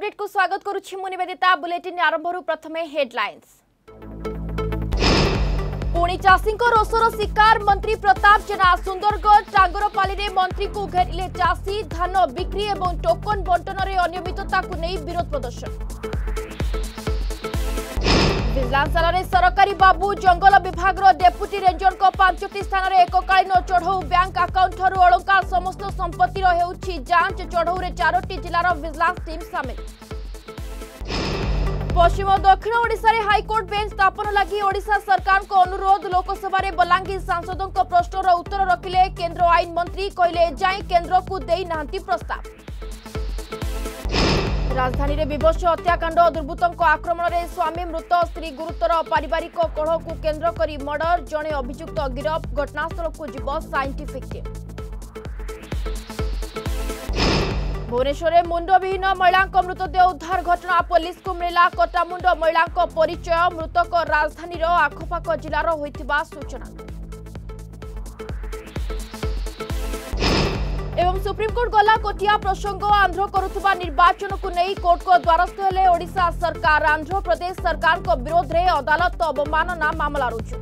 Update को स्वागत करुछि मु निवेदिता। बुलेटिन आरंभ प्रथमे हेडलाइंस। पुणी चाषी रोषर शिकार मंत्री प्रताप जेना। सुंदरगढ़ टांगरपाली रे मंत्री को घेरिले चाषी। धान बिक्री एवं टोकन बंटन में अनियमितता को नहीं विरोध प्रदर्शन। विजिलेंस सरकारी बाबू जंगल विभाग डेपुटी रेंजर को 5टी स्थान में एककालीन चढ़ऊ। बैंक अकाउंट ठू अलंकार समस्त संपत्ति जांच। चढ़ऊ 4टी जिलार विजिलेंस टीम सामिल। पश्चिम और दक्षिण ओडिशा रे हाईकोर्ट बेंच स्थापन लगी ओडिशा सरकार को अनुरोध। लोकसभा रे बलांगीर सांसदों को प्रश्नर उत्तर रखिले केंद्र आईन मंत्री। कहले जाई केंद्र को देई नांती प्रस्ताव। राजधानी रे विभत्स हत्याकांड। दुर्बृत्तों आक्रमण रे स्वामी मृत, स्त्री गुरुतर। पारिवारिक कलह को केंद्र करी मर्डर। जणे अभियुक्त गिरफ। घटनास्थल को जीव साइंटिफिक टीम। भुवनेश्वर मुंडविहीन महिला मृतदेह उद्धार घटना। पुलिस को मिला कटामुंड महिला परिचय। मृतक राजधानी आखपाख जिलार होइथिबा सूचना। एवं सुप्रीमकोर्ट गला कोटिया प्रसंग। आंध्र करुवा निर्वाचन को नहीं कोर्ट को द्वारस्थ हेले ओडिशा सरकार। आंध्र प्रदेश सरकार को विरोध में अदालत अवमानना मामला रुजु।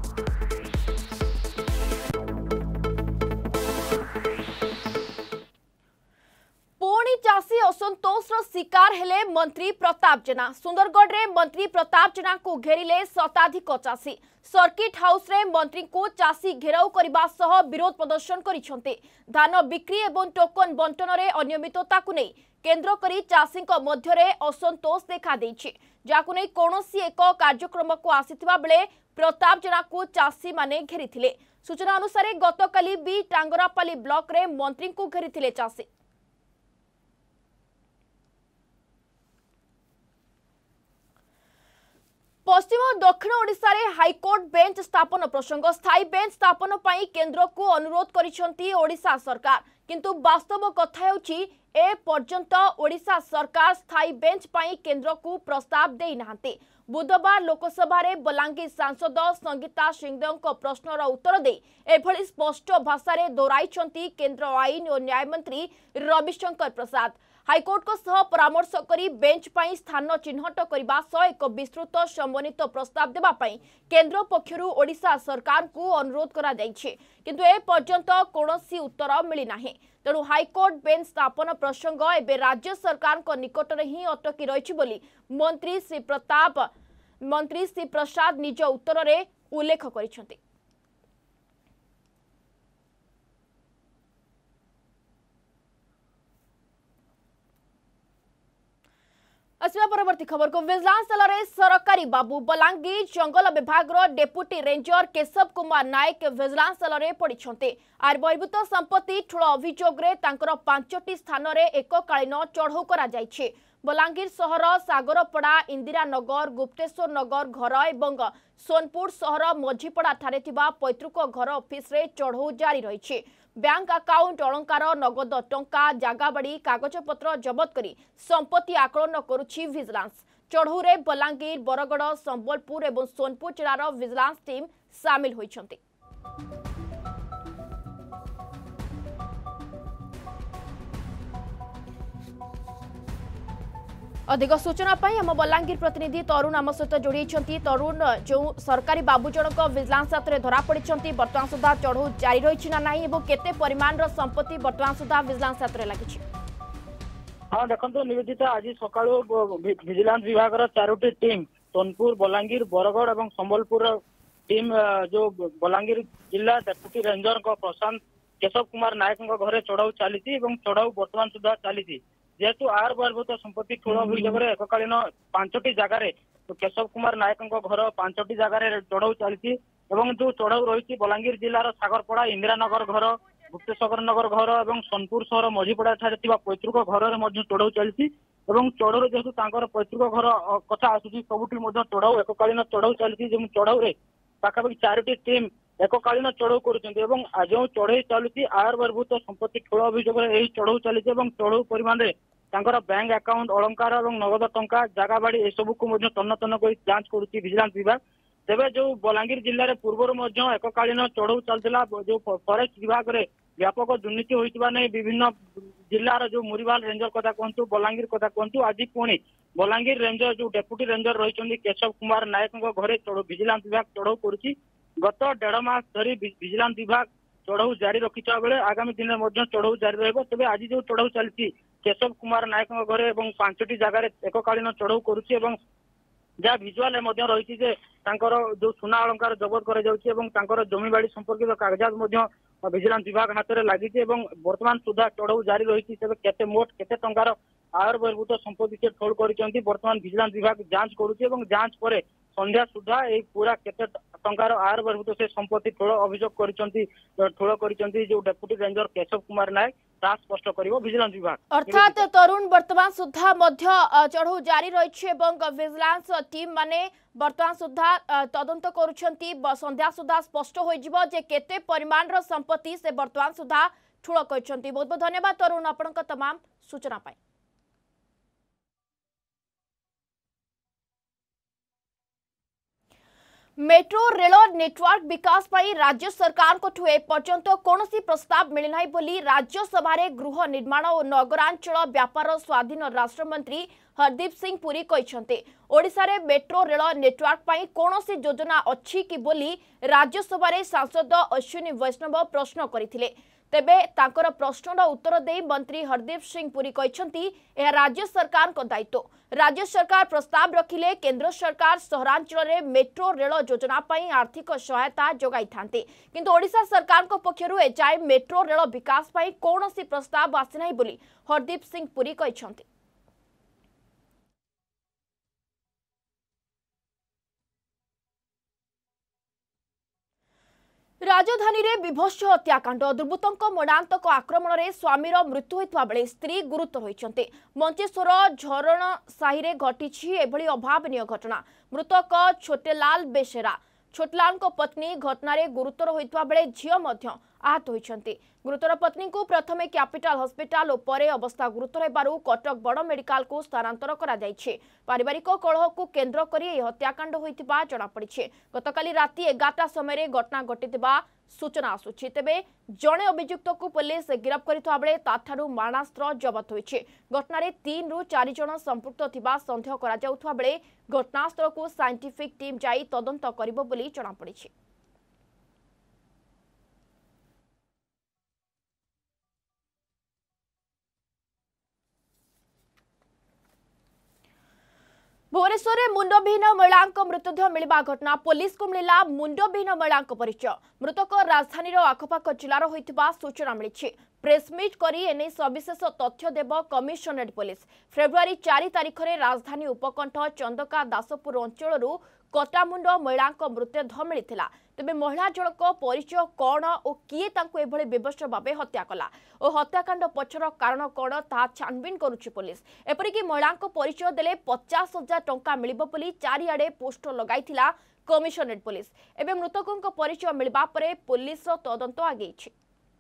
पुणी चाषी असंतोष शिकार हेले मंत्री प्रताप जेना। सुंदरगढ़ रे मंत्री प्रताप जेना को घेरिले शताधिक चाषी। सर्किट हाउस रे मंत्री को चाषी घेराव करने सह विरोध प्रदर्शन करिसेंते। धान बिक्री एवं टोकन बंटन में अनियमितता को नहीं केंद्र करी चाषी मध्य रे असंतोष देखा देछि। जाकु नहीं कौनसी एक कार्यक्रम को आसीथिबा बेले प्रताप जेना को चाषी माने घेरिथिले। सूचना अनुसार गतकाली भी टांगरापाली ब्लॉक रे मंत्री को घेरिथिले चाषी। पश्चिम और दक्षिण ओडिशा रे हाईकोर्ट बेंच स्थापन प्रसंग। स्थायी बेंच स्थापन पाई केंद्र को अनुरोध करिसेंती ओडिशा सरकार। किंतु वास्तव कथा हेउची ए पर्यंत ओडिशा सरकार स्थायी बेंच पाई केंद्र को प्रस्ताव देई नाहंती। बुधवार लोकसभा रे बलांगीर सांसद संगीता सिंहदेव को प्रश्नर उत्तर दे एभली स्पष्ट भाषा रे दोहराइछंती केंद्र आईन और न्याय मंत्री रविशंकर प्रसाद। हाईकोर्ट को सह परामर्श करी बेंच पाई स्थान चिन्हट करबा सह एक विस्तृत समन्वित प्रस्ताव देबा पाई केंद्र पक्षरु ओडिशा सरकार को अनुरोध करा जायछि। किंतु ए पर्यंत कोनोसी उत्तर मिली नाही। तेणु हाईकोर्ट बेंच स्थापन प्रसंग एबे राज्य सरकार को निकट रे ही अटकी रहिछि बोली मंत्री श्री प्रसाद निज उत्तर रे उल्लेख करिसेंती। असवा परवर्ती खबर को। विजिलेंस सरकारी बाबू बलांगीर जंगल विभाग deputy ranger Keshav Kumar Nayak vigilance पड़ते। आर बहिर्भूत संपत्ति ठूल अभियोग रे तांकर 5टी स्थान में एककालीन चढ़ऊ करा जायछि। बलांगीर सहर सागरपड़ा, इंदिरानगर, गुप्तेश्वर नगर घर एवं सोनपुर सहर मझीपड़ा ठारे थिबा पैतृक घर ऑफिस रे चढ़ऊ जारी रही। बैंक अकाउंट, अलंकार, नगद टंका, जागाबाड़ी, कागजपत्र जबत करी संपत्ति आकलन करुछि विजिलेंस। चढ़ऊ रे बलांगीर, बरगड़, संबलपुर एवं सोनपुर जिलार विजिलेंस टीम सामिल होइछंती। अधिक सूचना आम बलांगीर प्रतिनिधि तरुण आम सहित जोड़ी। तरुण, जो सरकारी बाबू जनक विजिलेंस हाथ में धरा पड़ी बर्तमान सुधा चढ़ऊ जारी रही ना नहीं केते परिमाण संपत्ति बर्तमान सुधा विजिलेंस हाथ में लगी? हाँ देखो निवेदिता, आज सकाळु विजिलेंस विभाग 4टी टीम सोनपुर, बलांगीर, बरगड़ और संबलपुर टीम जो बलांगीर जिला डेपुटी रेंजर प्रशांत केशव कुमार नायक घरे चढ़ऊ चली। चढ़ऊ बर्तमान सुधा चली। जेहेतु आर बहिर्भूत संपत्ति ठूल अभियोग एककालीन 5टी जगार केशव कुमार नायक घर 5टी जगार चढ़ऊ चली। जो चढ़ऊ रही बलांगीर जिलार सागरपड़ा, इंदिरानगर घर, गुप्तेश्वर नगर घर और सोनपुर सहर मझीपड़ा पैतृक घर में चढ़ऊ चली। चढ़ऊ जेहेतु पैतृक घर कथा आसूसी सबुठी चढ़ऊ एककालीन चढ़ऊ चली। चढ़ऊ पाखापाखि 4टी टीम एककालीन चढ़ऊ कर जो चढ़ई चलुची आर बहिर्भूत संपत्ति ठूल अभियोग चढ़ऊ चली। चढ़ऊ परिमाण बैंक अकाउंट, अलंकार और नगद टंका, जागाबाड़ी एसबू को तन्न तन्न कर जांच करुच्ची विजिलेंस विभाग। तेबे जो बलांगीर जिले में पूर्व एककालीन चढ़ऊ चलता जो फॉरेस्ट विभाग में व्यापक दुर्नीति होता नहीं विभिन्न जिलार जो मुरीवाल रेंजर कथा कहतु बलांगीर कथा कहतु आज पुणी बलांगीर रेंजर जो डेप्यूटी रेंजर रही केशव कुमार नायक घरे विजिलेंस विभाग चढ़ऊ कर गत 1.5 मास धरी विजिलेंस विभाग चढ़ऊ जारी रखिता बेले आगामी दिन में चढ़ऊ जारी रहिबो। तेबे आज जो चढ़ऊ चलती केशव कुमार नायक घरे 5टी जगार एककालीन चढ़ऊ करुछि एवं जहाँ भिजुआल रही जो सुना अलंकार जबत कर जमी बाड़ी संपर्कित कागजात विजिलेंस विभाग हाथ में लगी वर्तमान सुधा चढ़ऊ जारी रही केते मोट केते टंकार आय बहिर्भूत संपत्ति से ठोल कर वर्तमान विजिलेंस विभाग जांच करुच्ची जांच पर संध्या सुधा ये पूरा केते टंकार आय बहिर्भूत से संपत्ति ठोल अभियोग ठोल कर जो डेप्यूटी रेंजर केशव कुमार नायक स्पष्ट करिवो विजिलेंस विभाग। अर्थात तरुण वर्तमान सुधा मध्य चढ़ऊ जारी रही विजिलेंस टीम माने वर्तमान सुधा तदंत करुछंती संध्या सुधा स्पष्ट हो जिवो जे केते परिमाण रो संपत्ति से वर्तमान सुधा ठुळ करछंती। बहुत बहुत धन्यवाद तरुण आपनका तमाम सूचना पाई। मेट्रो रेल नेटवर्क विकास पर राज्य सरकार को एपर्यंत कौन प्रस्ताव मिलना बोली राज्यसभा गृह निर्माण और नगरांचल व्यापार स्वाधीन राष्ट्रमंत्री हरदीप सिंह पुरी कहते ओडिशा रे मेट्रो रेल नेटवर्क पर कौन योजना अच्छी कि बोली राज्यसभा सांसद अश्विनी वैष्णव प्रश्न करथिले। तेबे तांकर प्रश्नर उत्तर दे मंत्री हरदीप सिंह पुरी कहते यह राज्य सरकार को दायित्व राज्य सरकार प्रस्ताव रखिले केंद्र सरकार सहरांचल रे मेट्रो रेल योजना पर आर्थिक सहायता जोगाई थांते किंतु ओडिशा सरकार को पक्षरु एजाए मेट्रो रेल विकास पर कौन प्रस्ताव आसीना बोली हरदीप सिंह पुरी कहते। राजधानी रे विभत्स हत्याकांड दुर्बृत्तों मरणांतक आक्रमण रे स्वामीर मृत्यु होता बेले स्त्री गुरुतर होइछन्ते। मंचेश्वर झरण साही रे घटिछि एभली अभावनीय घटना। मृतक छोटेलाल बेसेरा छोटलाल को पत्नी घटना रे गुरुतर होइतवा बेले झियो मध्य आहत होइछन्ते। गुरुतर पत्नी को प्रथमे कैपिटल हॉस्पिटल और परे अवस्था गुरुतर हेबारु कटक बड़ मेडिकल को स्थानांतर करा जायछि। पारिवारिक कलह को केंद्र करी यह हत्याकांड होइतिबा जणा पड़िछि। गतकाली राति 11टा समय घटना घटितिबा सूचना आसुछि। तेबे जणे अभियुक्त को पुलिस गिरफ्त करितवा बेले ताठारु मारणास्त्र जब्त होइछि। घटना रे 3 रु 4 जण संपृक्त थिबा संदेह करा जाउथवा बेले घटनास्थल को साइंटिफिक टीम जाई तदंत करिबो बोली जणा पड़िछि। भुवनेश्वर में मुंडविहीन महिला मृतदेह मिलवा घटना पुलिस को मिला मुंडविहीन महिला परिचय। मृतक राजधानी आखपाख जिलार होइतिबा सूचना मिली। प्रेसमिट करी एने सविशेष तथ्य देव कमिशनरेट पुलिस। फेब्रुआरी 4 तारिख में राजधानी उपकंठ चंदका दासपुर अंचल कटामुंड महिला मृतदेह मिलता। तेबे महिला जनक परिचय कौन और किए तांको एभली बेबस भाव हत्या कला और हत्याकांड पछर कारण कौन ता छानबिन करुछि पुलिस। एपरिकी महिला परिचय देले 50,000 टंका मिलिबो बोली चारिआडे पोस्टर लगाइथिला कमिशनरेट पुलिस। एबे मृतकक परिचय मिलबा परे पुलिस तदंत आगेछि।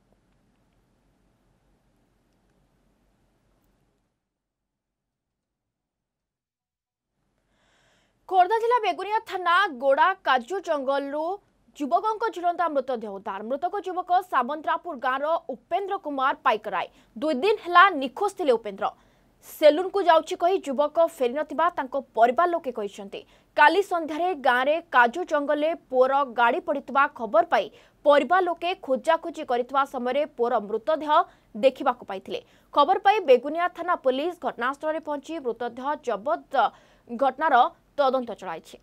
खोर्धा जिला बेगुनिया थाना गोड़ा काजू जंगल युवकों झुलंता मृतदेह उद्धार। मृतक युवक सामंतरापुर गाँव उपेन्द्र कुमार पाइकराय 2 दिन है निखोज थे। उपेन्द्र सेलून को जाउछि कही युवक फेरी नथिबा तांको परिवार लोके कहिसंते। काली संध्यारे गाँव रे काजू जंगल में पुअर गाड़ी पड़ितबा खबर पाई परिवार लोके खोजाखोजी करितबा समय पुअर मृतदेह देखा पाइथिले। खबर पाई बेगुनिया थाना पुलिस घटनास्थल में पहुंची मृतदेह जबत घटनार तदंत चलाइछि।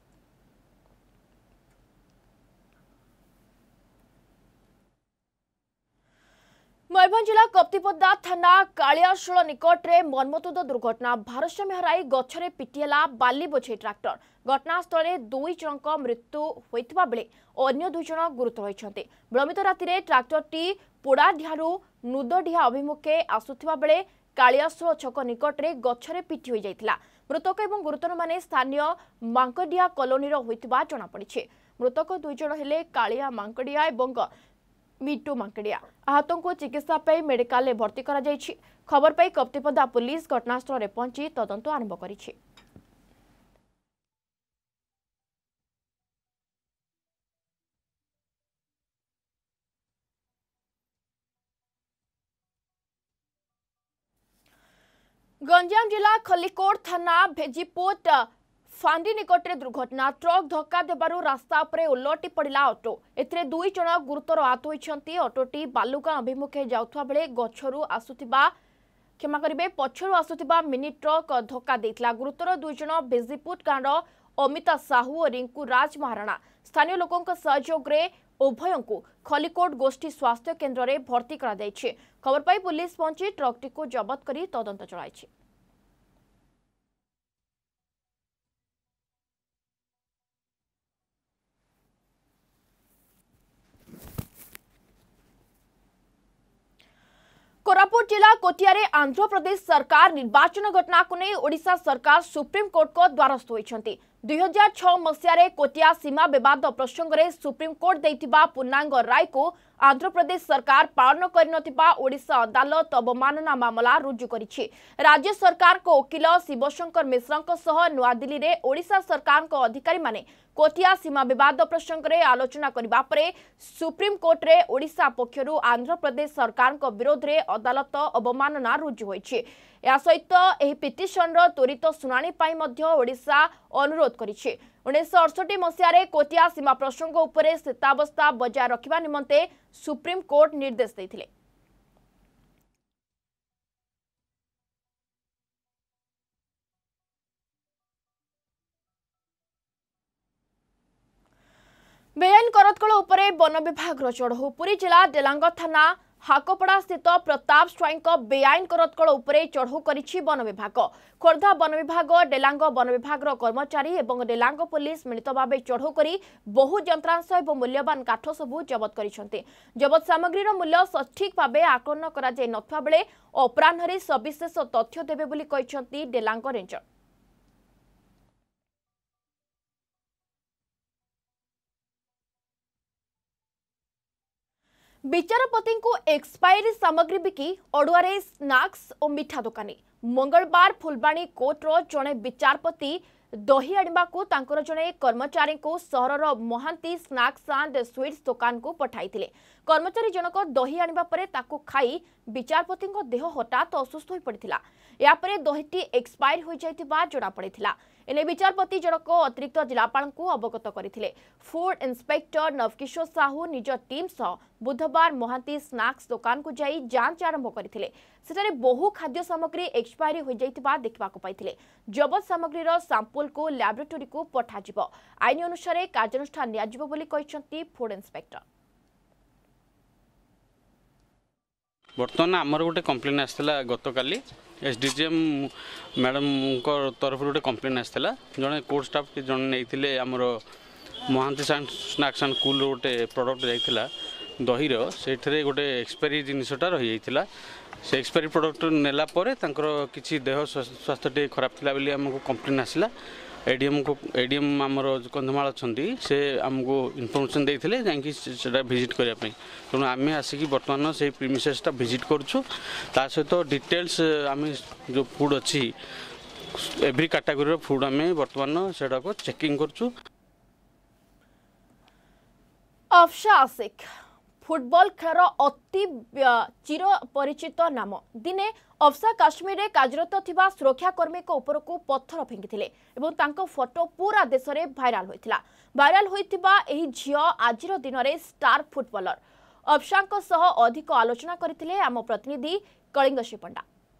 मयूरभंज जिला कप्तिपदा थाना कालियाशोल निकट में मर्मतुद दुर्घटना। भारसाम्य हराई गछरे पिटिला बाली बोझे ट्राक्टर। घटनास्थल में 2 जनक मृत्यु होइतिबा बेले अन्य 2 जन गुरुतर होइछन्ते। विलंबित राति ट्राक्टरटी पोड़ाढियारू नुदढिया अभिमुखे आसुथिबा बेले कालियाशोल छक निकट में गछरे पिटी हो जाइतिला। मृतक एवं गुरुतर माने स्थानीय मांकडिया कॉलोनी होइतिबा जणा पड़िछि। मृतक 2 जन हेले कालिया मांकडिया एवं मिटू मांकडिया। आहतों को चिकित्सा पे मेडिकल में भर्ती करा जायछि। खबर पाई कप्तिपदा पुलिस घटनास्थल में पहुंची तदंत आरंभ करिछि। गंजाम जिला खलिकोट थाना भेजीपोट फांडी निकट में दुर्घटना ट्रक धक्का देबारु रास्ता उपरे उलटी पड़ा ऑटो एथिरे 2 जन गुरुतर आहत होइछंती। ऑटोटी बालुगां अभिमुखे जाउथवा बेले गछरु आसुथिबा क्षमा करिवे पछरु आसुथिबा मिनी ट्रक धक्का देइतला। गुरुतर 2 जन भेजीपोट गाँव अमिता साहू और रिंकू राज महाराणा स्थानीय लोकों सहयोग रे उभयंकु खलिकोट गोष्ठी स्वास्थ्य केन्द्र में भर्ती करा जायछि। खबर पाई पुलिस पहुंची ट्रकटी को जबत करी तदंत चलाइछि। कोरापुट जिला कोटियारे आंध्र प्रदेश सरकार निर्वाचन घटना को नहीं ओडिशा सरकार सुप्रीम कोर्ट को द्वारस्थ होइछंती। 2006 मसीह कोटिया सीमा विवाद प्रसंग में सुप्रीम कोर्ट देइथिबा पूर्णांग राय को आंध्र प्रदेश सरकार पालन करनथिबा ओडिशा अदालत अवमानना मामला रुजु करिछि। राज्य सरकार को वकील शिवशंकर मिश्रଙ୍କ सह नुआ दिल्ली रे ओडिशा सरकार को अधिकारी माने कोटिया सीमा विवाद प्रसंग में आलोचना करबा परे सुप्रीम कोर्ट रे ओडिशा पक्षरु आंध्र प्रदेश सरकार को विरोध रे अदालत अवमानना रुजु होइछि। या सहित एही पिटिशन रो त्वरित सुनानी पाई मध्य ओडिशा अनुरोध करिछि। 1968 मसीह कोटिया सीमा प्रसंग उपरे स्थितावस्था बजाय रखिबा निमंते सुप्रीम कोर्ट निर्देश देथिले। बेआईन करतकल उपरे वन विभाग चढ़ऊ। पुरी जिला डेलांग थाना हाकोपड़ा स्थित प्रताप स्वाई बेआईन करतकल उपरे चढ़ऊ करिछि वन विभाग। खोर्धा वन विभाग डेलांग वन विभाग कर्मचारी एवं डेलांग पुलिस मिलित भाव चढ़ऊ करी बहु यंत्रांश एवं मूल्यवान काठ सबू जबत करिसेंति। जबत सामग्रीर मूल्य सठिक भाव आकलन करा जाय नथवा बेले अपराह्न सविशेष तथ्य देबे बोली कहिसेंति डेलांग रेंजर। विचारपति को एक्सपायरी सामग्री बिकी अड़ुआरे स्नाक्स और मिठा दुकानी। मंगलवार फुलबाणी कोर्टर जड़े विचारपति दही आनिबाकू तांकर जड़े कर्मचारी को सहरर महांती स्नाक्स एंड स्वीट्स दुकान को पठाई। कर्मचारी जनक दही आनिबा परे ताकू खाई विचारपति देह हठात असुस्थ हो पड़ता। यापर दहीटी एक्सपायर हो जाइतिबा जड़ा पड़ता। एने विचारपति जनक अतिरिक्त जिलापाल को अवगत करथिले। फूड इंस्पेक्टर नवकिशोर साहू निज टीम सह बुधवार महांती स्नाक्स दुकान को जाई जांच आरंभ करथिले। सेठारे बहु खाद्य सामग्री एक्सपायरी हो जाइतिबा देखबाकू पाइथिले। जबत सामग्रीर सैंपल को लैबोरेटरी को पठाजिबो। आईन अनुसार कार्यानुष्ठान नियाजिबो बोली कहिसंती फूड इंस्पेक्टर। बर्तमान आमर गोटे कंप्लेन आसला गत काली एसडीजीएम मैडम तरफ गोटे कंप्लेन आसला जड़े कोर्ट स्टाफ कि जन नहीं आमर महांती स्नाक्स एंड कूल गोटे प्रोडक्ट जाइला दहीर से गोटे एक्सपायरी जिनसटा रही जाइला। से एक्सपायरी प्रोडक्ट नेला परे किसी देह स्वास्थ्य टे खराब थिला बोली हमको कंप्लेन आसला। एडीएम आमर कंधमाल अच्छा से आमको इनफर्मेशन देते जाकि विजिट करने तेणु आम आसिक बर्तमान से प्रिमिसेसटा विजिट करुँ। ता सहित डिटेल्स आम जो फूड अच्छी एवरी कैटेगरी फूड आम बर्तमान से चेकिंग करुँ। अफशा आशिक फुटबॉल खेल अति चिर परिचित नाम। दिने अफशा काश्मीर में कार्यरत थिबा सुरक्षाकर्मी उपर को पत्थर फेंकिथिले एवं तांको फोटो पूरा देश में भाइराल होइथिला। भाइराल होइथिबा एही झियो आजिर दिन में स्टार फुटबॉलर अफशांको सह अधिक आलोचना करथिले आम प्रतिनिधि कलिंग शिपंडा।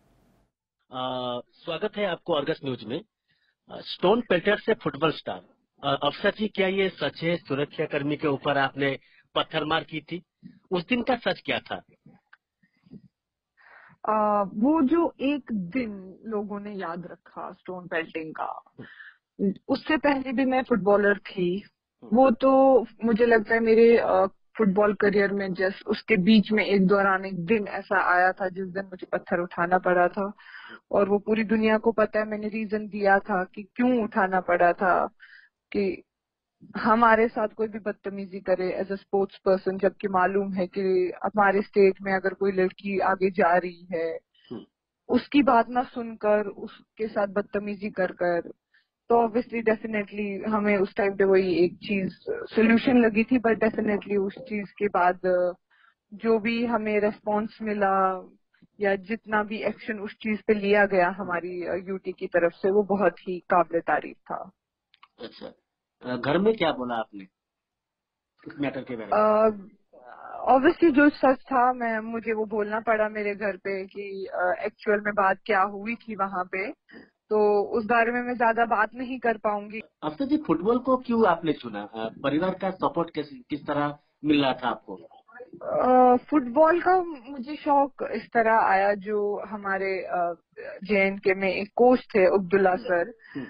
स्वागत है आपको अर्गस न्यूज में। स्टोन पेल्टर से फुटबॉल स्टार अफशा जी, क्या ये सच है सुरक्षाकर्मी के ऊपर आपने पत्थरमार की थी? उस दिन का सच क्या था? वो जो एक दिन लोगों ने याद रखा स्टोन पेल्टिंग का, उससे पहले भी मैं फुटबॉलर थी। वो तो मुझे लगता है मेरे फुटबॉल करियर में जस्ट उसके बीच में एक दौरान एक दिन ऐसा आया था जिस दिन मुझे पत्थर उठाना पड़ा था, और वो पूरी दुनिया को पता है। मैंने रीजन दिया था कि क्यों उठाना पड़ा था, कि हमारे साथ कोई भी बदतमीजी करे एज अ स्पोर्ट्स पर्सन, जबकि मालूम है कि हमारे स्टेट में अगर कोई लड़की आगे जा रही है, उसकी बात ना सुनकर उसके साथ बदतमीजी कर तो ऑब्वियसली डेफिनेटली हमें उस टाइम पे वही एक चीज सोल्यूशन लगी थी। बट डेफिनेटली उस चीज के बाद जो भी हमें रेस्पॉन्स मिला या जितना भी एक्शन उस चीज पे लिया गया हमारी यूटी की तरफ से, वो बहुत ही काबिल तारीफ था। अच्छा, घर में क्या बोला आपने इस मैटर के बारे में? ऑब्वियसली जो सच था मुझे वो बोलना पड़ा मेरे घर पे कि एक्चुअल में बात क्या हुई थी वहां पे, तो उस बारे में मैं ज्यादा बात नहीं कर पाऊंगी। अफसर जी, फुटबॉल को क्यों आपने चुना? परिवार का सपोर्ट किस तरह मिल रहा था आपको? फुटबॉल का मुझे शौक इस तरह आया, जो हमारे JNK में एक कोच थे अब्दुल्ला सर,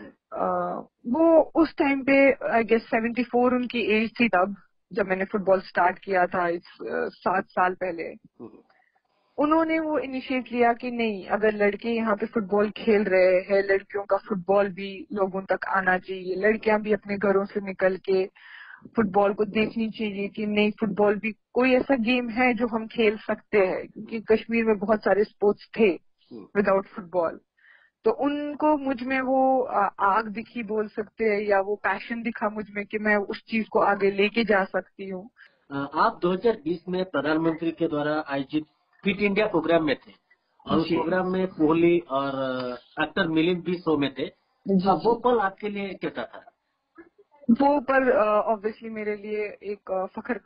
वो उस टाइम पे आई गेस 74 उनकी एज थी तब जब मैंने फुटबॉल स्टार्ट किया था 7 साल पहले। उन्होंने वो इनिशिएट लिया कि नहीं, अगर लड़के यहाँ पे फुटबॉल खेल रहे हैं, लड़कियों का फुटबॉल भी लोगों तक आना चाहिए, लड़कियां भी अपने घरों से निकल के फुटबॉल को देखनी चाहिए कि नहीं, फुटबॉल भी कोई ऐसा गेम है जो हम खेल सकते हैं, क्योंकि कश्मीर में बहुत सारे स्पोर्ट्स थे विदाउट फुटबॉल। तो उनको मुझ में वो आग दिखी बोल सकते हैं, या वो पैशन दिखा मुझ में कि मैं उस चीज को आगे लेके जा सकती हूँ। आप 2020 में प्रधानमंत्री के द्वारा आयोजित फिट इंडिया प्रोग्राम में थे, और उस प्रोग्राम में कोहली और एक्टर मिलिंद भी शो में थे। वो पल आपके लिए कैसा था? वो पर ऑब्वियसली मेरे लिए एक फख्र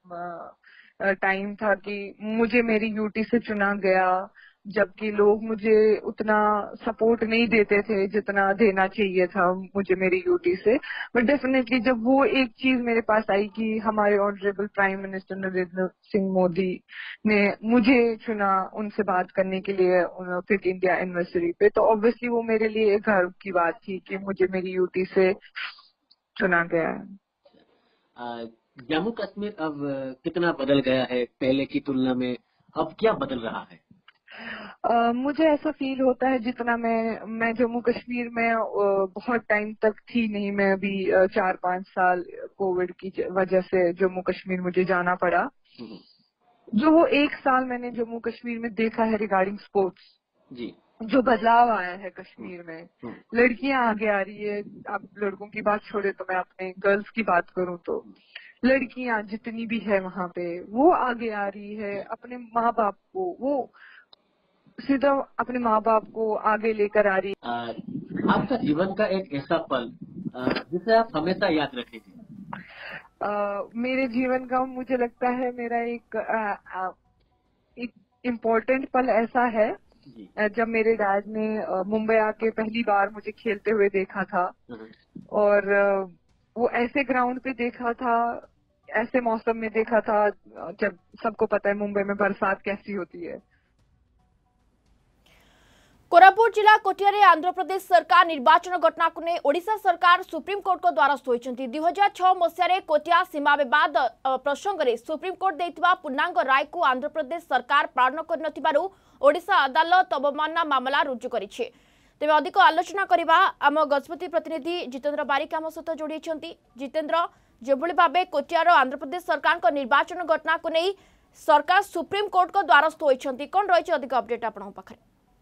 का टाइम था कि मुझे मेरी यूटी से चुना गया, जबकि लोग मुझे उतना सपोर्ट नहीं देते थे जितना देना चाहिए था मुझे मेरी यूटी से। बट डेफिनेटली जब वो एक चीज मेरे पास आई कि हमारे honourable prime minister Narendra Singh Modi ने मुझे चुना उनसे बात करने के लिए फिट इंडिया एनिवर्सरी पे, तो ऑब्वियसली वो मेरे लिए एक गर्व की बात थी कि मुझे मेरी यूटी से चुना गया है। जम्मू कश्मीर अब कितना बदल गया है पहले की तुलना में? अब क्या बदल रहा है? मुझे ऐसा फील होता है, जितना मैं जम्मू कश्मीर में बहुत टाइम तक थी नहीं, मैं अभी 4-5 साल कोविड की वजह से जम्मू कश्मीर मुझे जाना पड़ा। जो वो 1 साल मैंने जम्मू कश्मीर में देखा है रिगार्डिंग स्पोर्ट्स, जी, जो बदलाव आया है कश्मीर में, लड़कियां आगे आ रही है। आप लड़कों की बात छोड़े तो मैं अपने गर्ल्स की बात करूं तो लड़कियां जितनी भी है वहां पे वो आगे आ रही है, अपने माँ बाप को वो सीधा अपने माँ बाप को आगे लेकर आ रही है। आपका जीवन का एक ऐसा पल जिसे आप हमेशा याद रखेंगे? मेरे जीवन का मुझे लगता है मेरा एक इम्पोर्टेंट पल ऐसा है जब मेरे डैड ने मुंबई आके पहली बार मुझे खेलते हुए देखा था, और वो ऐसे ग्राउंड पे देखा था, ऐसे मौसम में देखा था जब सबको पता है मुंबई में बरसात कैसी होती है। कोरापुट जिला कोटियारे आंध्र प्रदेश सरकार निर्वाचन घटना को नहीं ओडिशा सरकार सुप्रीम कोर्ट को द्वारस्थ होइछंती। 2006 मसीह कोटिया सीमा विवाद प्रसंग में सुप्रीम कोर्ट देइथिबा पूर्णांग राय को आंध्र प्रदेश सरकार पालन करनथिबारु ओडिशा अदालत अवमानना मामला रुजु करिछि। तेबे अधिक आलोचना करबा आम गजपति प्रतिनिधि जितेंद्र बारिक आम सहित जोड़ी छंती। जितेंद्र, जेभଳି भाबे कोटियार आंध्र प्रदेश सरकार को निर्वाचन घटना को नहीं सरकार सुप्रीम कोर्ट को द्वारस्थ होइछंती, कोन रहिछि अधिक अपडेट आपन पाखरे?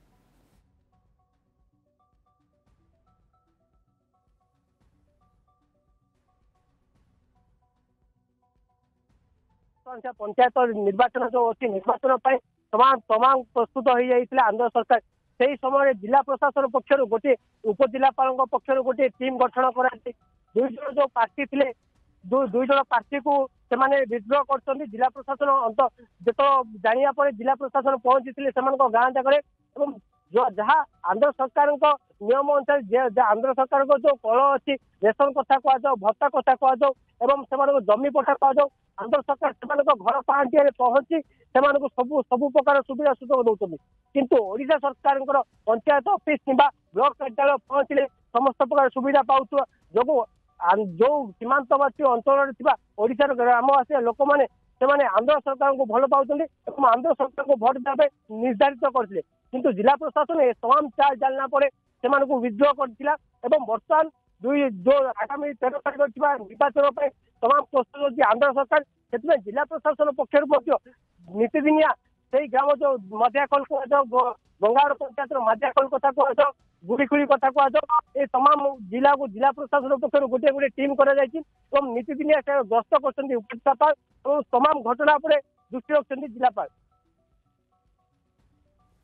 पंचायत निर्वाचन जो अच्छी निर्वाचन तमाम प्रस्तुत हो जाता आंध्र सरकार। से समय जिला प्रशासन पक्ष गोटे उपजिलापाल पक्ष गोटे टीम गठन कर 2 जन जो प्रार्थी थे 2 जन प्रार्थी को विथड्र कर जिला प्रशासन अंत जो जाना जिला प्रशासन पहुंची गाँ जगह जो जहाँ आंध्र सरकार नियम अनुसार आंध्र सरकार जो कल अच्छी रेशन कथा कह भत्ता कथा कह जमी पट्टा कह आंध्र सरकार घर पहांटिया पहुंची सब प्रकार सुविधा सुजोग दौरान, किंतु ओडिशा सरकार पंचायत ऑफिस कि ब्लॉक कार्यालय पहुंचले समस्त प्रकार सुविधा पाउथुवा जो जो सीमांतवर्ती अंचल ओडिशार ग्रामवासी लोक मैंने आंध्र सरकार को भल पाउछन्ति एवं आंध्र सरकार को भोट देबे निर्धारित करथिले, किंतु जिला प्रशासन ए तमाम चाल जानला पड़े से विथड्र करथिला एवं वर्तमान जो आगामी 13 तारिख निर्वाचन तमाम प्रस्तुत होती आंध्र सरकार। से जिला प्रशासन पक्ष नीतिदिनिया से ग्राम जो मध्याखल गंगाड़ पंचायत मध्याखल कथा कह गुड़ीखुड़ी कथा कह ये तमाम जिला को जिला प्रशासन पक्ष गोटे गोटे टीम नीतिदिनिया से गस्त कर उपजिलापाल और तमाम घटना पर दृष्टि रखते जिलापाल।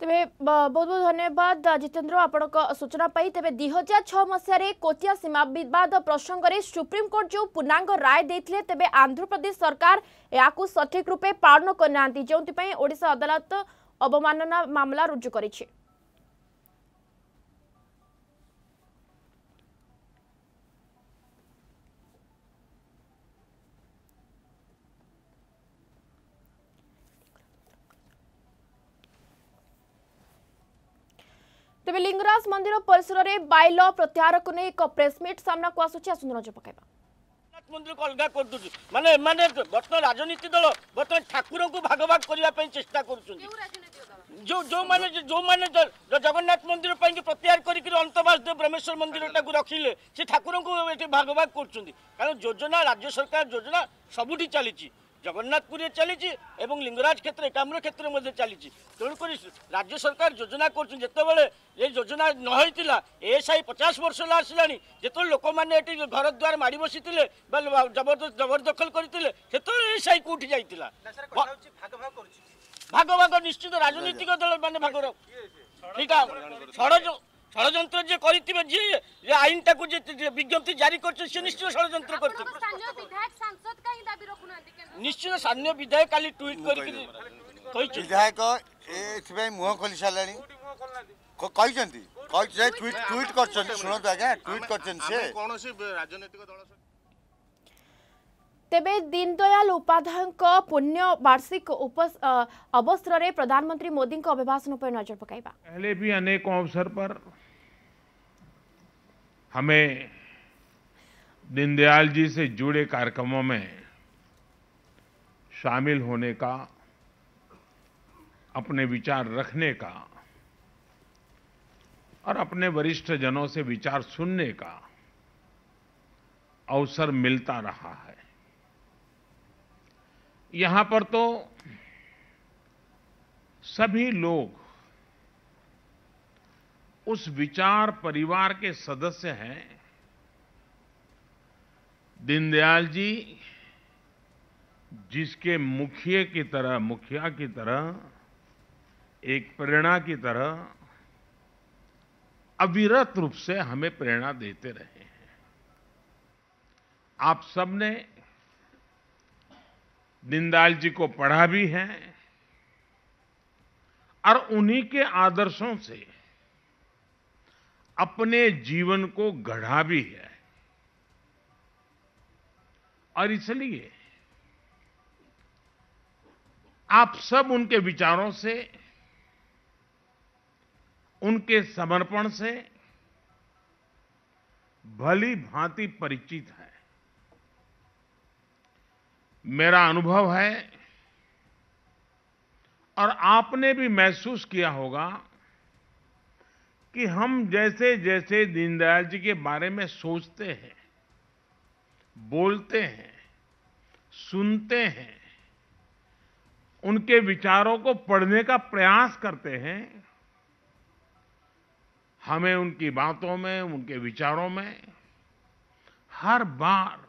तेबे बहुत बहुत धन्यवाद जितेंद्र आपण सूचना पाई। तेबे 2006 मसीह कोचिया सीमा विवाद प्रसंग में सुप्रीमकोर्ट जो पूर्णांग राय देते तेबे आंध्र प्रदेश सरकार या सठिक रूपे पालन करना जो ओडिशा अदालत अवमानना मामला रुजु करिछि। तेबे लिंगराज मंदिर परिसर में बाइल प्रत्याहार को नहीं एक प्रेसमिट सामना को आसुची आसुन नजर पकाइबा। मंदिर को अलग कर दूची माने माने बर्तमान राजनीति दल बर्तमान ठाकुर को भाग भाग करने चेष्टा करुछन जो माने जगन्नाथ मंदिर पर प्रत्याहार करके अंतवासुदेव ब्रह्मेश्वर मंदिर को रखिले से ठाकुर को भाग भाग कर कारण योजना राज्य सरकार योजना सबुठी चली जगन्नाथपुर चली लिंगराज क्षेत्र एकाम्र क्षेत्र में चली तेणुक राज्य सरकार योजना करते ये योजना नईला एएसआई 50 वर्ष आसला जो लोक मैंने घर द्वार माड़ बसी जबरदखल करते एएसआई कौटी जाइला भाग भाग निश्चित राजनीतिक दल मान भाग षड्यंत्र जे करिथिबे जे आईन टाकू जे विज्ञप्ति जारी करछ से निश्चित षड्यंत्र करथिबे। विधायक सांसद का ही दाबी रखुनांती निश्चित स्थानीय विधायक काली ट्वीट करके कहिछ विधायक एथबे मुह खोली सालानी कहिसंती कहि ट्वीट करछन सुनत आज्ञा ट्वीट करछन से कोनोसी राजनीतिक दल तेबे दीनदयाल उपाध्याय पुण्य वार्षिक अवसर में प्रधानमंत्री मोदी अभिभाषण पर नजर पकाइबा। पहले भी अनेकों अवसर पर हमें दीनदयाल जी से जुड़े कार्यक्रमों में शामिल होने का, अपने विचार रखने का और अपने वरिष्ठ जनों से विचार सुनने का अवसर मिलता रहा है। यहां पर तो सभी लोग उस विचार परिवार के सदस्य हैं। दीनदयाल जी जिसके मुखिया की तरह एक प्रेरणा की तरह अविरत रूप से हमें प्रेरणा देते रहे हैं। आप सबने दीनदयाल जी को पढ़ा भी है और उन्हीं के आदर्शों से अपने जीवन को गढ़ा भी है और इसलिए आप सब उनके विचारों से, उनके समर्पण से भली भांति परिचित है। मेरा अनुभव है और आपने भी महसूस किया होगा कि हम जैसे जैसे दीनदयाल जी के बारे में सोचते हैं, बोलते हैं, सुनते हैं, उनके विचारों को पढ़ने का प्रयास करते हैं, हमें उनकी बातों में, उनके विचारों में हर बार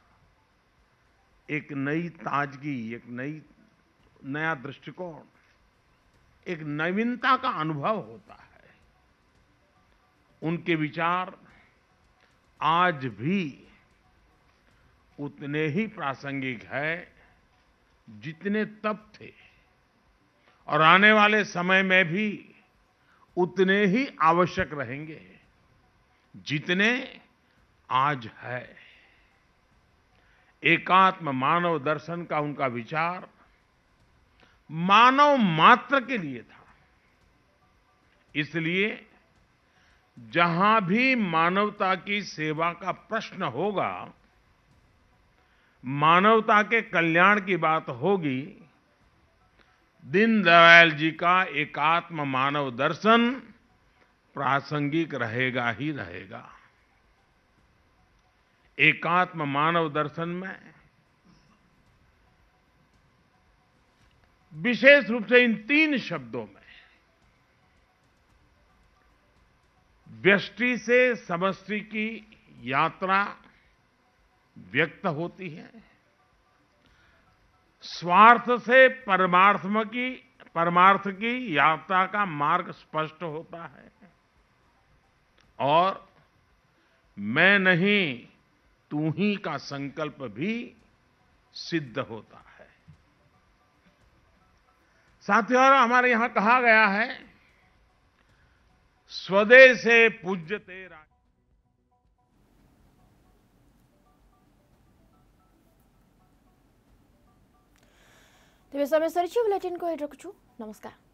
एक नई ताजगी, एक नया दृष्टिकोण, एक नवीनता का अनुभव होता है। उनके विचार आज भी उतने ही प्रासंगिक है जितने तब थे और आने वाले समय में भी उतने ही आवश्यक रहेंगे जितने आज है। एकात्म मानव दर्शन का उनका विचार मानव मात्र के लिए था। इसलिए जहां भी मानवता की सेवा का प्रश्न होगा, मानवता के कल्याण की बात होगी, दीनदयाल जी का एकात्म मानव दर्शन प्रासंगिक रहेगा ही रहेगा। एकात्म मानव दर्शन में विशेष रूप से इन 3 शब्दों में व्यष्टि से समष्टि की यात्रा व्यक्त होती है, स्वार्थ से परमार्थ की यात्रा का मार्ग स्पष्ट होता है और मैं नहीं तू ही का संकल्प भी सिद्ध होता है। साथियों, हमारे यहां कहा गया है, स्वदेशे पूज्यते राष्ट्रम। तेज समय सरी बुलेटिन को रखुछु। नमस्कार।